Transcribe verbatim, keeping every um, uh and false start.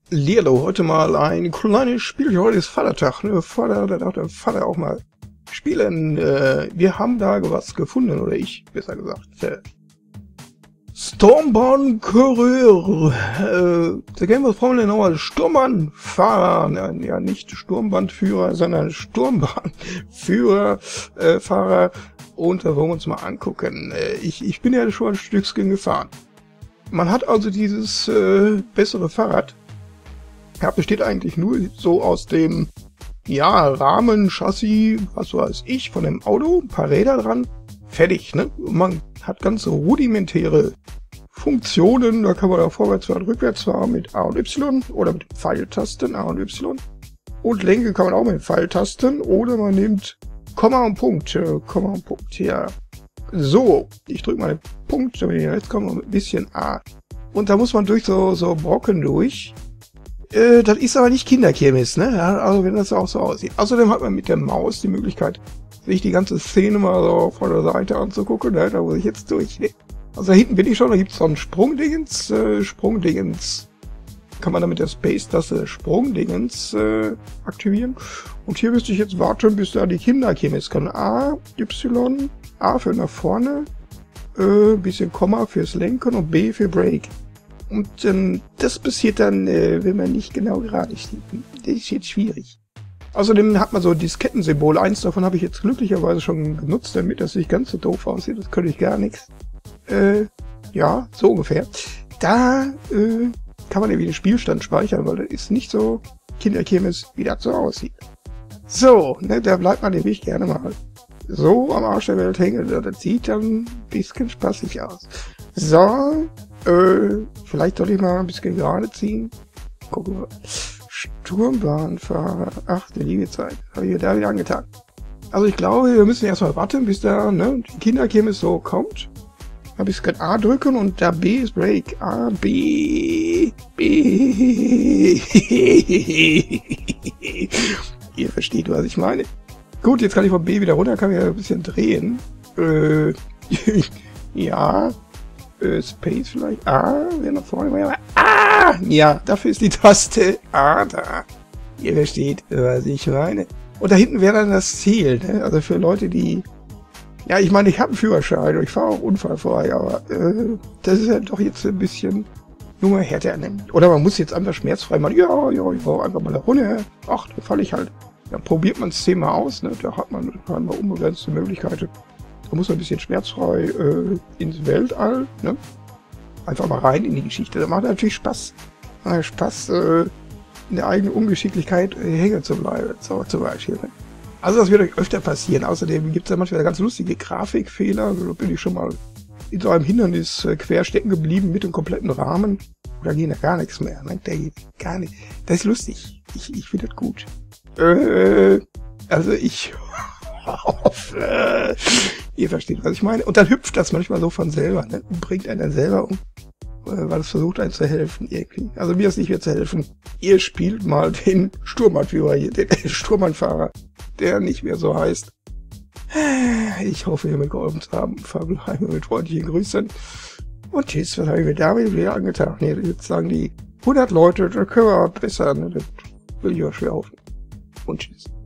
Lilo, heute mal ein kleines Spiel. Heute ist Vatertag, ne? Vater, da darf der Vater auch mal spielen. Äh, wir haben da was gefunden, oder ich, besser gesagt. Äh, Stormborn Courier. Äh, the game was formerly known as Sturmbahnfahrer. Ja, nicht Sturmbandführer, sondern Sturmbahnführer, äh, Fahrer. Und da wollen wir uns mal angucken. Äh, ich, ich bin ja schon ein Stückchen gefahren. Man hat also dieses äh, bessere Fahrrad. Ja, besteht eigentlich nur so aus dem, ja, Rahmen, Chassis, was weiß ich, von dem Auto, ein paar Räder dran, fertig, ne? Und man hat ganz rudimentäre Funktionen, da kann man da vorwärts und rückwärts fahren mit A und Y oder mit Pfeiltasten A und Y. Und Lenke kann man auch mit Pfeiltasten oder man nimmt Komma und Punkt, äh, Komma und Punkt, ja. So, ich drücke mal den Punkt, damit ich jetzt komme, ein bisschen A. Und da muss man durch so, so Brocken durch. Äh, das ist aber nicht Kinderkirmes, ne? Ja, also wenn das auch so aussieht. Außerdem hat man mit der Maus die Möglichkeit, sich die ganze Szene mal so von der Seite anzugucken, ne? Da muss ich jetzt durch. Ne? Also da hinten bin ich schon, da gibt's so ein Sprungdingens, äh, Sprungdingens. Kann man dann mit der Space-Taste Sprungdingens äh, aktivieren. Und hier müsste ich jetzt warten, bis da die Kinderkirmes kann. A, Y, A für nach vorne, äh, bisschen Komma fürs Lenken und B für Break. Und ähm, das passiert dann, äh, wenn man nicht genau gerade steht. Das ist jetzt schwierig. Außerdem hat man so Diskettensymbol. Eins davon habe ich jetzt glücklicherweise schon genutzt, damit das nicht ganz so doof aussieht. Das könnte ich gar nichts. Äh, ja, so ungefähr. Da äh, kann man irgendwie den Spielstand speichern, weil das ist nicht so Kinderkirmes, wie das so aussieht. So, ne, da bleibt man nämlich gerne mal so am Arsch der Welt hängen. Das sieht dann ein bisschen spaßig aus. So, äh, vielleicht soll ich mal ein bisschen gerade ziehen. Gucken wir. Sturmbahnfahrer. Ach, der liebe Zeit. Habe ich mir da wieder angetan. Also ich glaube, wir müssen erstmal warten, bis da, ne, die Kinderkirmes so kommt. Ein bisschen A drücken und da B ist Break. A, B, B. Ihr versteht, was ich meine. Gut, jetzt kann ich von B wieder runter, kann ich ein bisschen drehen. Äh, ja. Äh, Space vielleicht. A, wer nach vorne war. Ah! Ja, dafür ist die Taste A da. Ihr versteht, was ich meine. Und da hinten wäre dann das Ziel, ne? Also für Leute, die... Ja, ich meine, ich habe einen Führerschein und ich fahre auch unfallfrei, aber äh, das ist ja doch jetzt ein bisschen nur härter. Ne? Oder man muss jetzt einfach schmerzfrei machen. Ja, ja, ich fahre einfach mal da runter. Ach, da falle ich halt. Dann probiert man es zehnmal aus, ne? Da hat man scheinbar unbegrenzte Möglichkeiten. Da muss man ein bisschen schmerzfrei äh, ins Weltall, ne? Einfach mal rein in die Geschichte. Da macht natürlich Spaß. Äh, Spaß, äh, in der eigenen Ungeschicklichkeit äh, hängen zu bleiben. So, zum Beispiel. Ne? Also das wird euch öfter passieren. Außerdem gibt es ja manchmal ganz lustige Grafikfehler. Also, da bin ich schon mal in so einem Hindernis äh, quer stecken geblieben mit dem kompletten Rahmen. Da geht ja gar nichts mehr. Ne? Da geht gar nicht. Das ist lustig. Ich, ich finde das gut. Äh, also ich hoffe, ihr versteht, was ich meine. Und dann hüpft das manchmal so von selber, ne? Und bringt einen dann selber um, weil es versucht, einem zu helfen irgendwie. Also mir ist nicht mehr zu helfen. Ihr spielt mal den Sturmbahnführer hier, den Sturmbahnfahrer, der nicht mehr so heißt. Ich hoffe, ihr mit geholfen zu haben. Verbleibe mit freundlichen Grüßen. Und tschüss, was habe ich mir damit wieder angetan? Nee, jetzt sagen die hundert Leute, da können wir besser, ne? Das will ich auch schwer hoffen. Und tschüss.